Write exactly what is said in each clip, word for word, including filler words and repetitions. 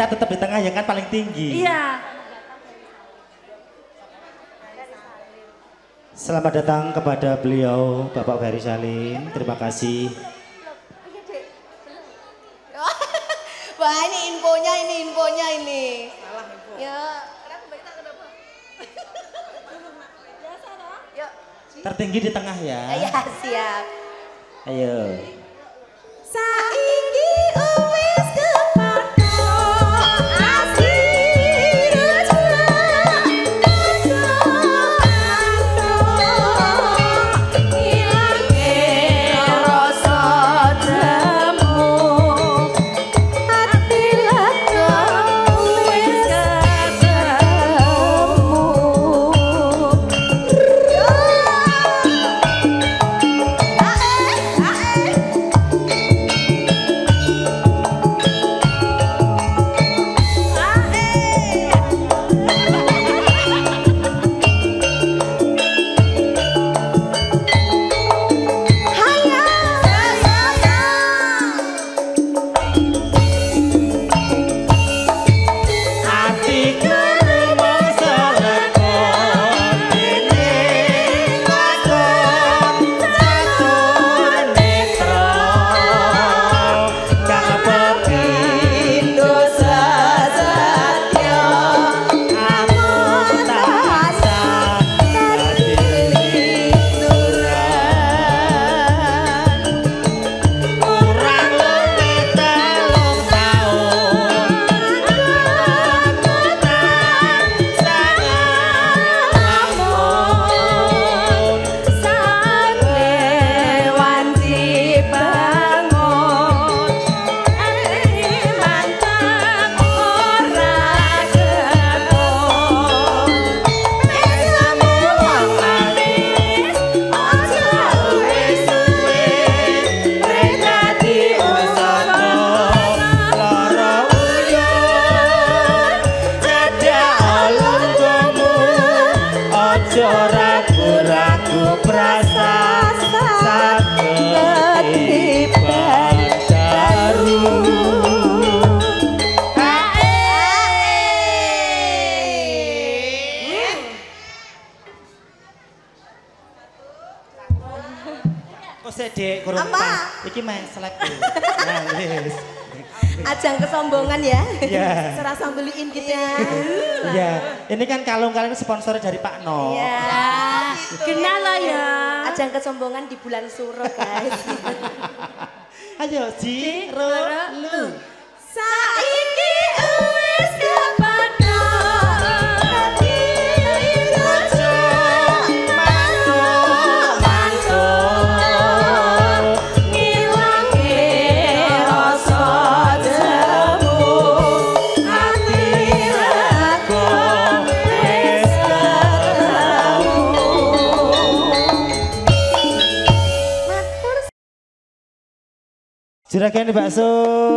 tetap di tengah ya kan paling tinggi. Iya. Selamat datang kepada beliau Bapak Ferry Salim. Terima kasih. Wah ini infonya ini infonya ini. Salah info. Ya. Tertinggi di tengah ya. Ya siap. Ayo. Saiki wis kepada asih Dek, kurang pas. Iki main selek. Nah, wis. Ajang kesombongan ya. Iya. Serasa beliin gitu ya. Iya. Ini kan kalung-kalung sponsornya dari Pak No. Iya. Kenal lah ya. Ajang kesombongan di bulan Suro, guys. Ayo, Ji, Ro, Lu. Saiki wis kepada Juragan bakso.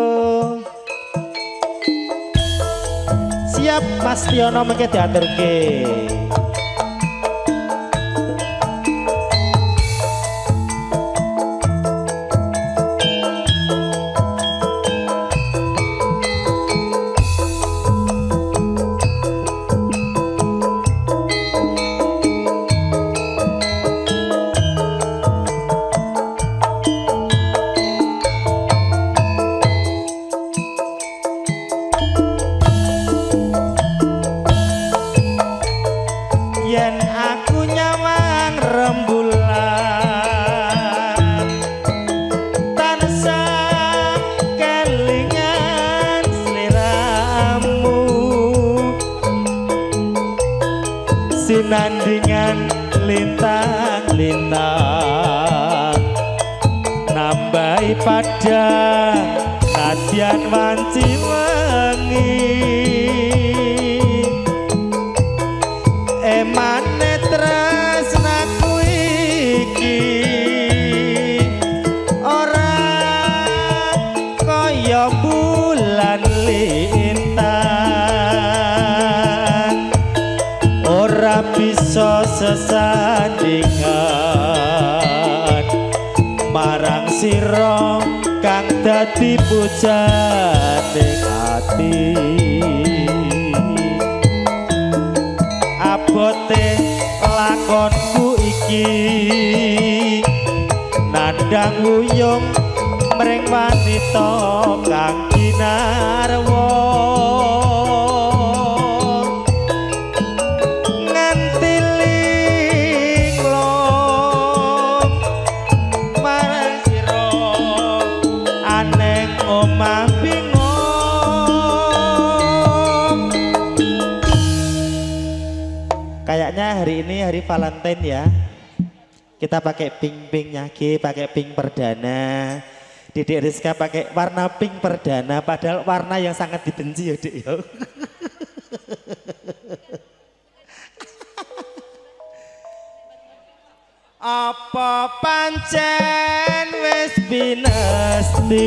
Siap Mas Tiono mengke diaturke. Sinandingan lintang-lintang nambahi pada nadyan wanci wengi emane tresnaku iki ora kaya bulan lintang ora bisa sesandingan marang sira kang dadi pujaning ati. Nandang uyung mring wanita kang kinarwa nganti linglung marang sira aneng omah bingung. Kayaknya hari ini hari Valentine ya. Kita pakai pink-pinknya G, pakai pink perdana. Dedek Rizka pakai warna pink perdana, padahal warna yang sangat dibenci ya Dek ya. Apa pancen wis binesti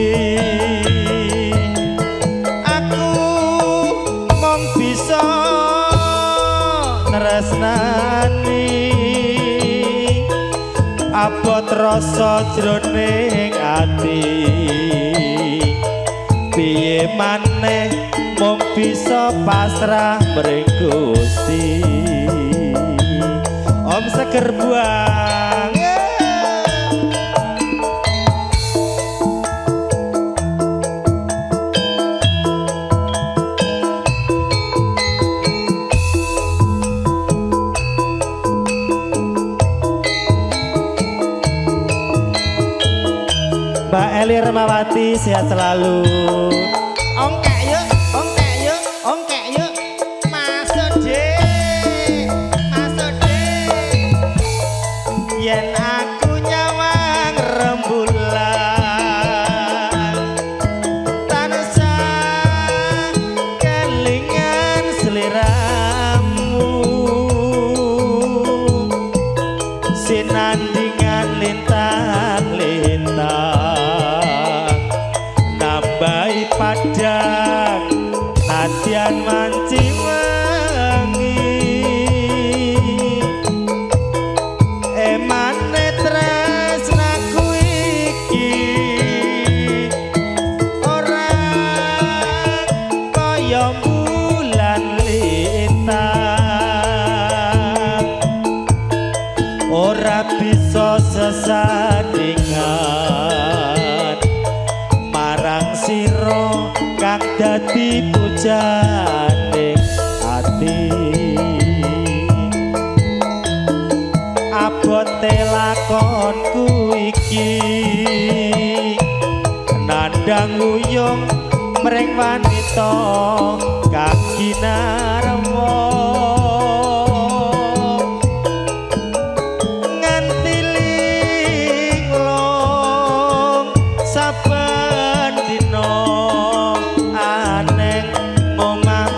aku mong bisa tresnani abot rasa jroning ati piye maneh mung bisa pasrah mring Gusti. Om seger buang Mbak Eli Remawati sehat selalu. Ongkek yuk, ongkek yuk, ongkek yuk. Masuk deh, masuk deh. Yen aku nyawang rembulan tansah kelingan seliramu sinandingan lintang-lintang padang nadyan mancing wangi emane tresnaku iki ora kaya bulan lintang ora bisa sesandingan marang sira kang dadi pujaning ati abote lakonku iki nandang uyung mring wanita kang kinarwa nganti linglung saben dina aneng omah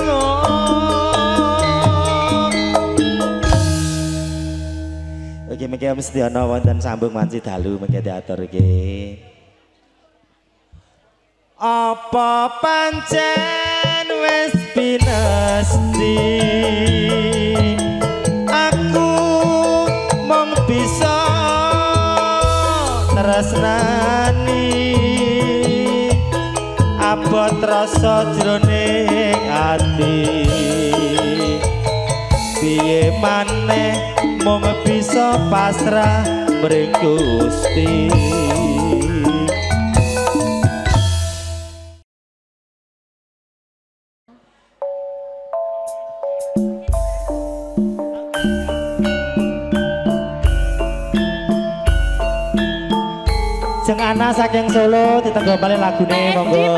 bingung. Oke, mengki mesti ana wonten sambung wanci dalu mengki teater iki. Apa pancen wis pinesti aku mong bisa tresnani abot rasa jroning ati piye maneh mung bisa pasrah mring Gusti. Jeng ana saking Solo ditenggo bali lagune monggo.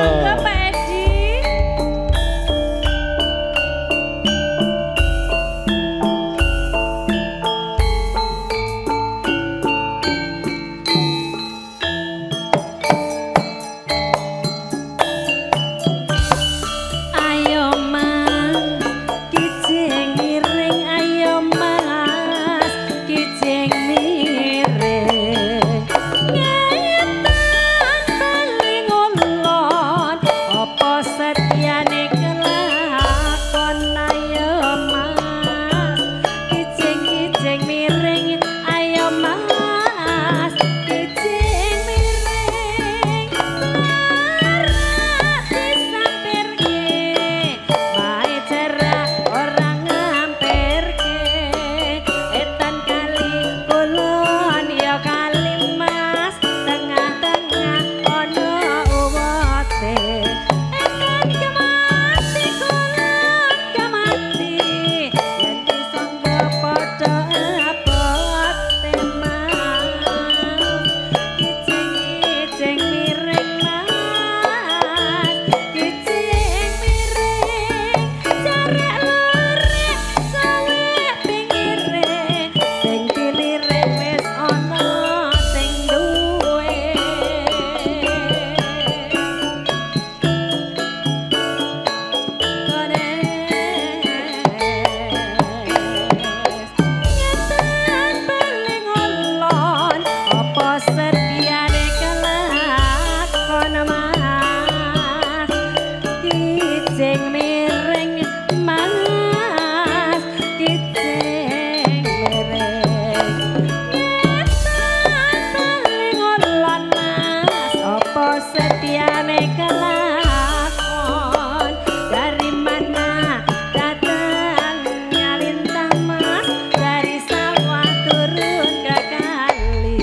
setiane kelakon dari mana datang nyalintah mas dari sawah turun ke kali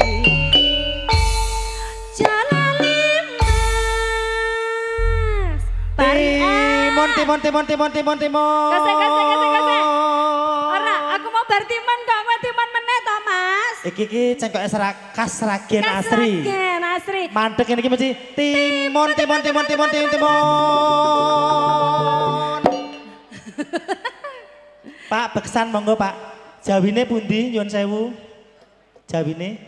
jalan limas Timon, timon, timon, timon, timon, timon. Kasih, kasih, kasih, kasih. Ora, aku mau bar timan kok, kowe timan meneh to, Mas. Iki iki cengkok Kas Ragen Asri. Kasragen Asri. Mandek ini iki mesti timon, timon, timon, timon, timon, timon. Pak, beksan monggo, Pak. Jawine pundi nyuwun sewu? Jawine?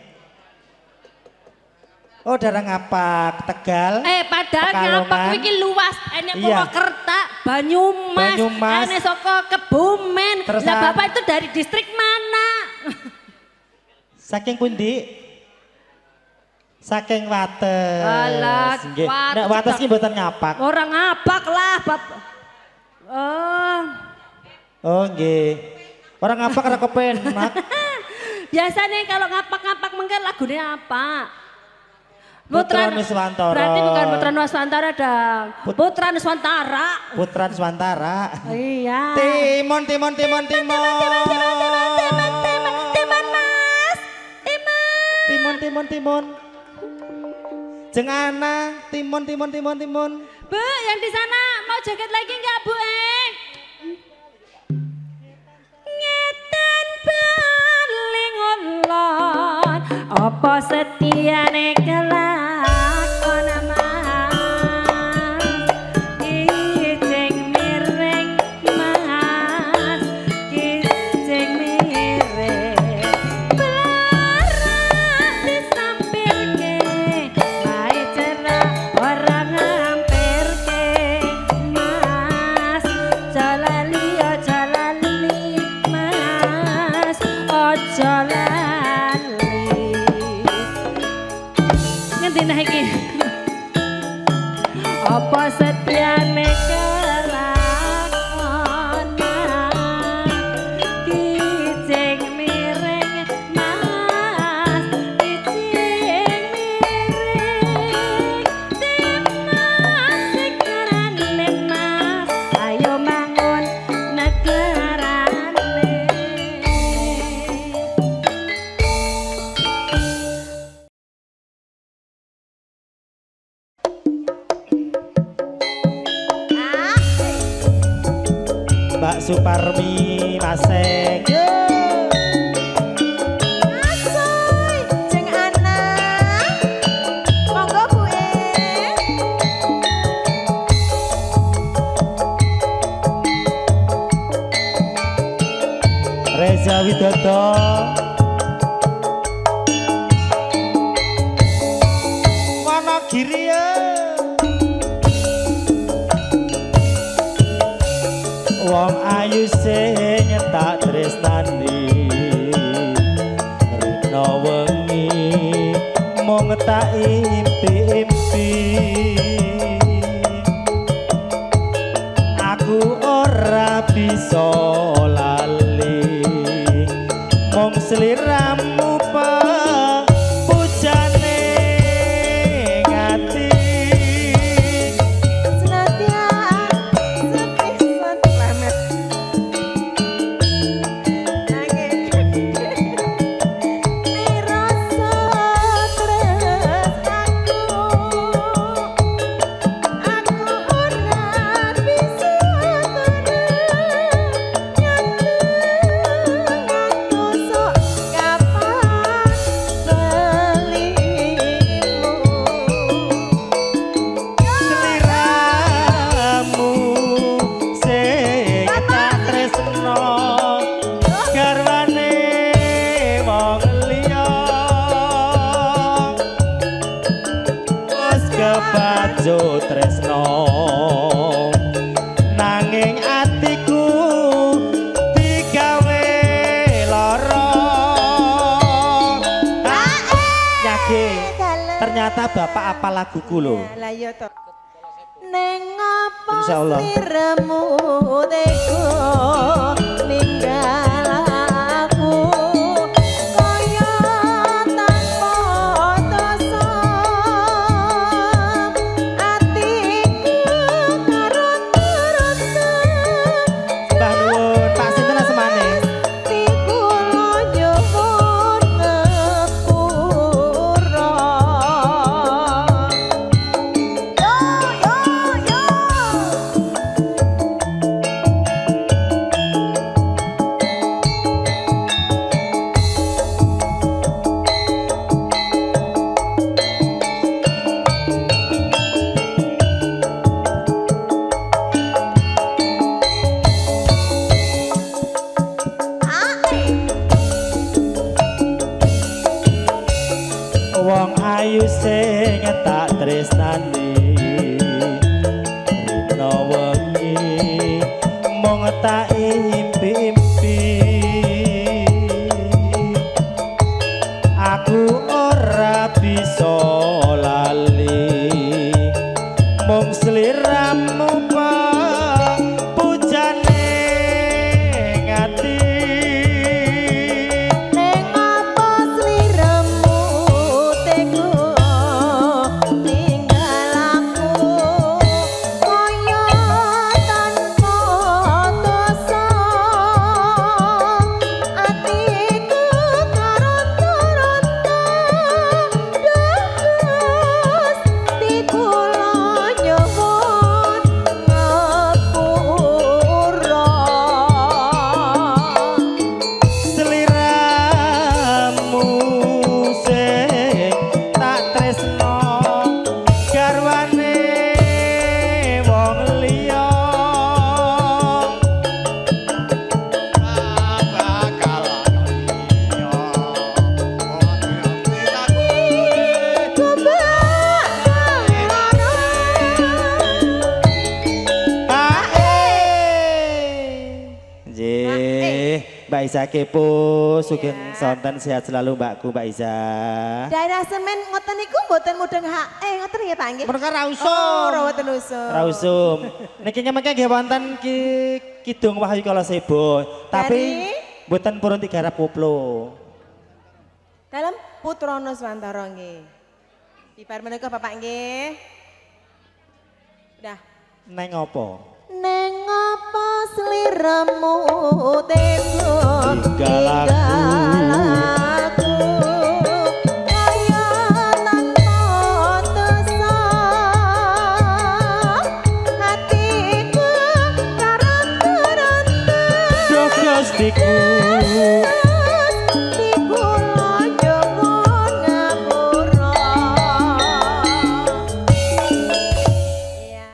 Oh, darah ngapak, Tegal. Eh, padahal ngapak iki luas. Enek Iya. Purwokerto, Banyumas, Banyumas. enek saka Kebumen. Terus, Lah ah. Bapak itu dari distrik mana? Saking pundi? Saking Wates. Alah, Nggih. Wates. Nek Wates ki mboten ngapak. Orang ngapak lah, Bapak. Oh. Oh, nggih. Orang ngapak ora kepenak. Biasanya kalau ngapak-ngapak mungkin lagunya apa? Putra Nuswantara. Berarti bukan Putra Nuswantara dong. Put- Putra Nuswantara. Putra Nuswantara. Iya. Timon, timon, timon, timon. Timan Mas. Timan. Timon, timon, timon. Jeng ana, timon, timon, timon, timon. Bu, yang di sana mau joget lagi enggak, Bu? Eh? Ngetan paling ulon, apa setiane kelakon mas, kijing miring mas, kijing miring, belara disampirke, bae cerah orang ngampirke mas, jalali ya jalali mas, ojo lali. Ngendi nah iki? Apa setiane kelakon kijing miring mas, kijing miring timas negarane mas, ayo bangun negarane. Mbak Suparmi Maseng. Asoy, jeng ana. Monggo Bu e. Reza Widodo. Wonogiri ya. Wong ayu sing tak tresnani rena wengi mung tak impi-impi aku ora bisa lali mung sliramu pujane ngati Senadyan sepisan planet. Nanging nirasa tresnaku. Aku ora bisa ngantos kapan belimu. sliramu sing tak tresno garwane wong liya wis kebajo tresno nanging atiku digawe lara nyage ternyata bapak apa laguku lho. Lah ya to. Neng apa Insyaallah. sliramu tega ninggal aku kaya tanpa dosa wong ayu sing tak tresnani rina wengi mung tak impi-impi aku ora bisa lali mung sliramu pujane ngati Neng apa sliramu tega tinggal aku kaya tanpa dosa atiku karonta-ronta dados dikula nyuwun ngapura sliramu sing tak tresno garwane wong liya bakal liya Nggih, Mbak Isa kepo, sugeng sonten sehat selalu Mbakku Mbak Isa. Daerah semen ngoten niku mboten mudeng hak eh ngoten nggih Pak nggih. Mereka ra Oh, usum. ora mboten usum. Ra usum. Niki ngemeke nggih wonten Ki Kidung Wahyu Kala Sebo, tapi mboten purun digarap koplo. Dalam Putrono Swantara nggih. Bibar menika Bapak nggih. Udah. Neng opo? Neng apa sliramu tega Tinggal aku. aku kaya tanpa dosa hatiku karanta-ranta Gustiku dikula nyuwun ngapura. Iya.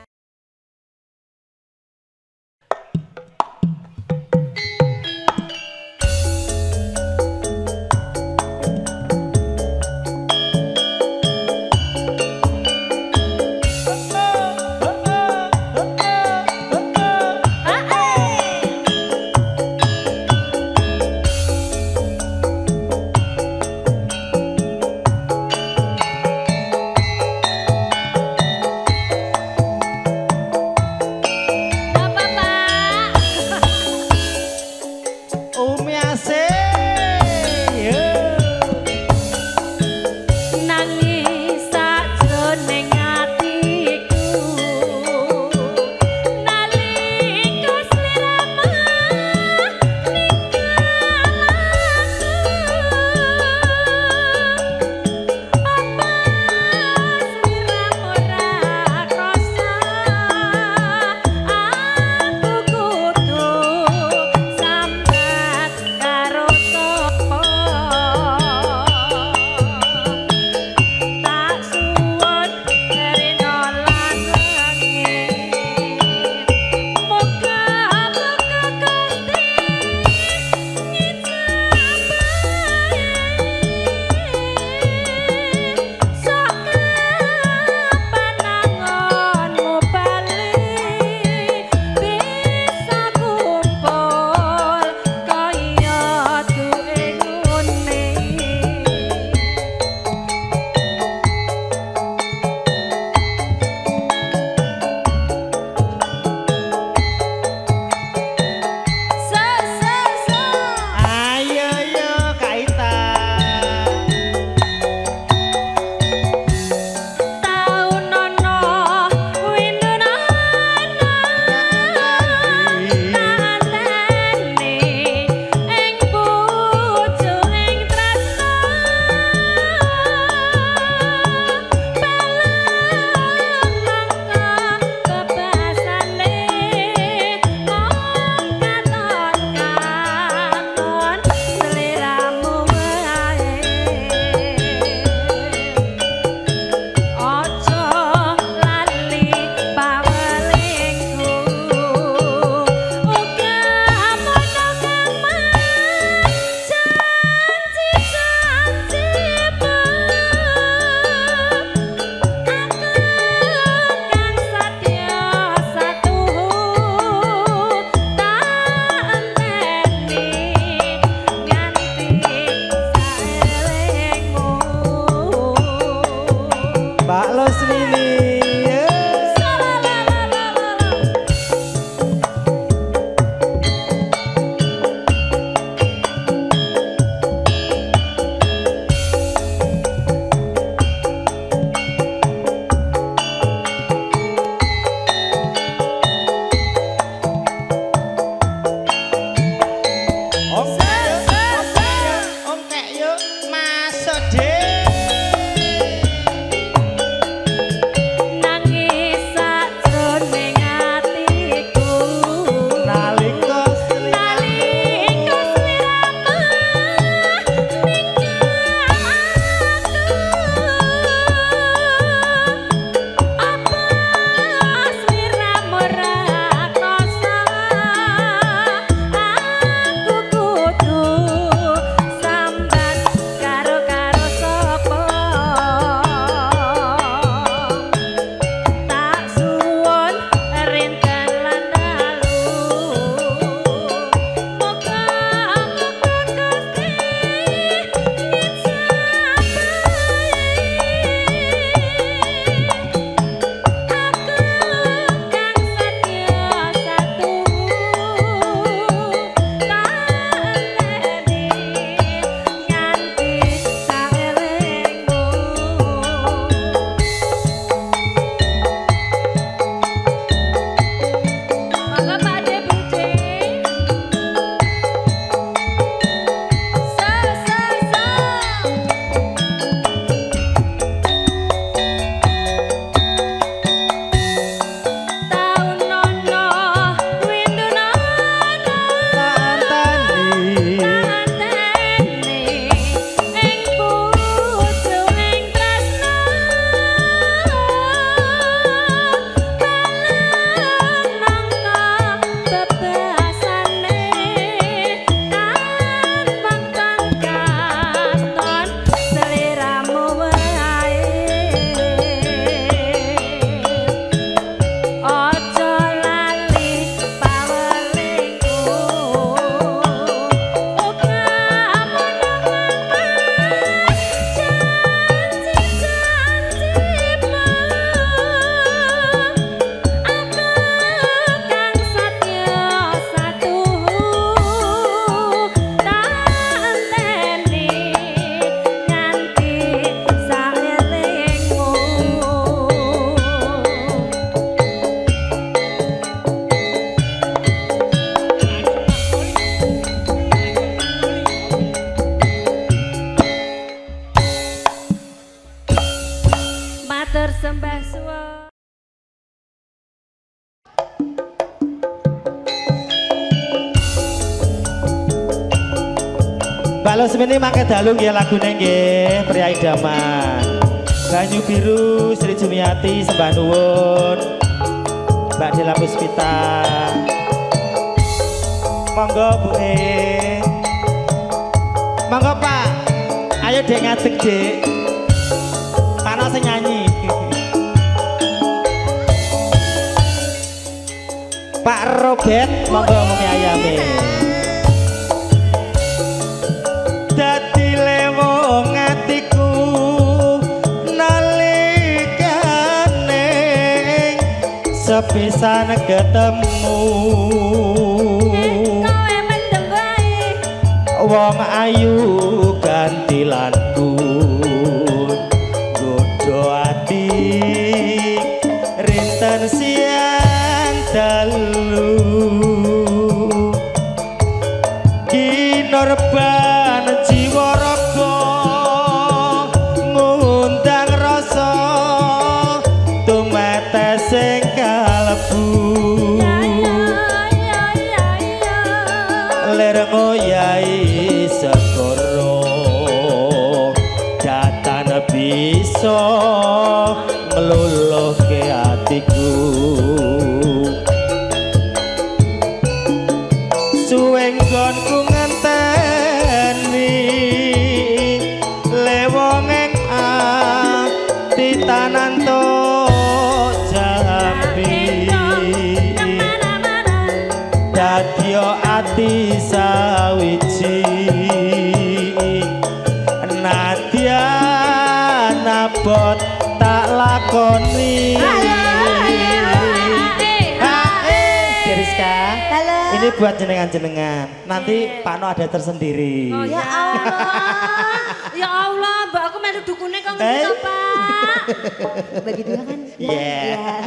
matur sembah suwun. Mbak Lusmini make dalu nggih lagune nggih pria idaman. Banyu Biru Sri Jumiati sembah nuwun. Mbak Dela Puspita. Monggo Bu E. Monggo Pak. Ayo Dek ngadeg Dek. Kana sing nyanyi. Pak Robert monggo mumi ayame. Dadi lewong atiku nalikane sepisan ketemu Kowe mendem wae wong ayu gantilanku godho ati rinten siang dalu kinorban jiwa raga ngundang rasa tumetes sing kalbu ya ya ya ler ngoyahi segara datan bisa ngluluhke atiku suweng nggonku ngenteni lewongeng ati tananto jambi dadya ati sawiji nadya nabot tak lakoni Rizka, ini buat jenengan-jenengan. Nanti Pak No ada tersendiri. Oh, ya Allah. Ya Allah, Mbak aku melu dukune kok Eh? ngerti Pak. Bagi dua kan? Yeah.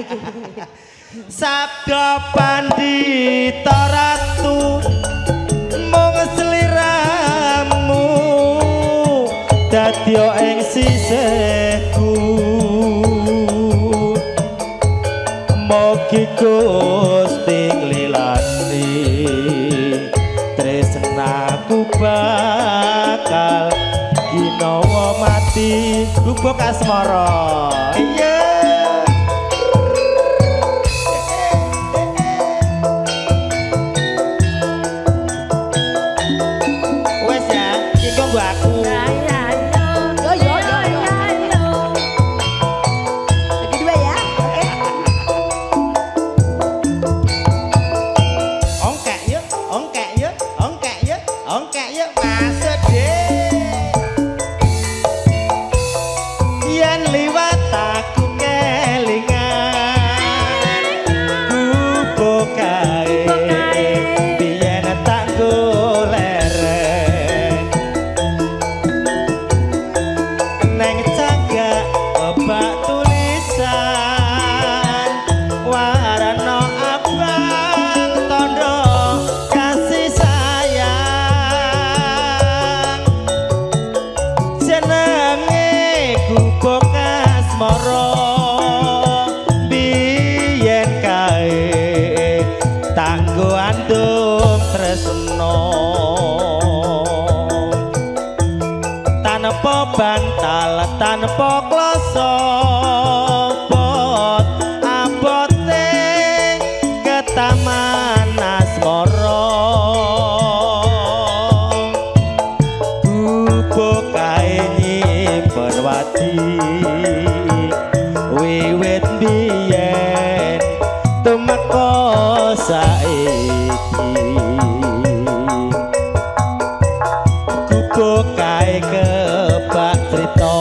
Sabda Pandhita Ratu mung sliramu dadya ing sisihku mugi Gusti nglilani tresnaku bakal ginawa mati gubuk asmara iya wes ya iki nggo aku Ya ya Yo, yo, yo, yo. yo. Bagi dua ya, oke? ongkek yuk ongkek yuk ongkek yuk ongkek yuk masuk deh yen liwat aku kelingan gubuk kae biyen tak goleren neng cagak obat tulisan warna abang tondo kasih sayang jenenge gubuk asmara biyen kae tanggo andung tresno tanpa bantal tanpa kloso bot abote ke taman asmara gubuk kae nyimpen wadi wiwit biyen tumeka saiki gubuk kae kebak crita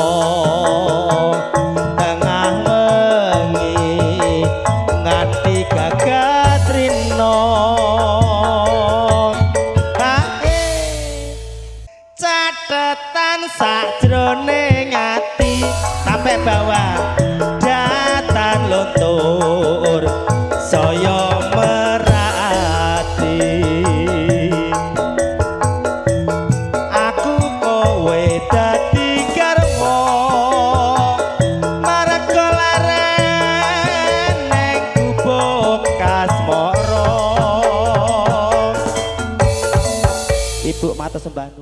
tengah wengi ngati gagat rino kae catetan sajroning ati sampai bawah datan luntur saya merati aku kowe dadi garwa marga Kasmoro. Ibu Mata Sembah